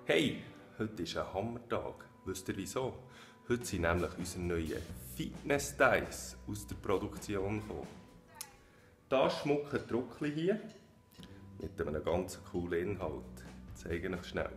Hey, heute ist ein Hammertag. Wisst ihr wieso? Heute sind nämlich unsere neuen Fitness-Dice aus der Produktion gekommen. Das schmucke Druckli hier mit einem ganz coolen Inhalt. Ich zeige euch schnell.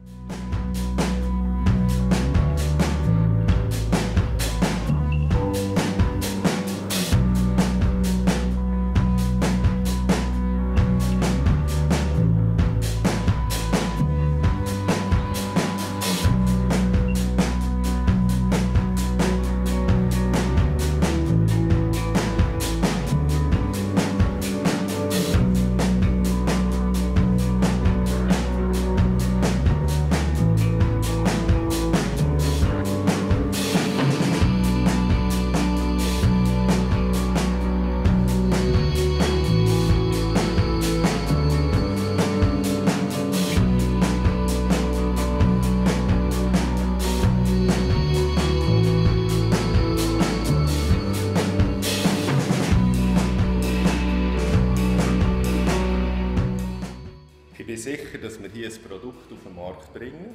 Ich bin sicher, dass wir hier ein Produkt auf den Markt bringen,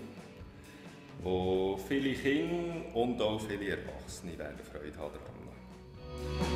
wo viele Kinder und auch viele Erwachsene werden Freude haben daran.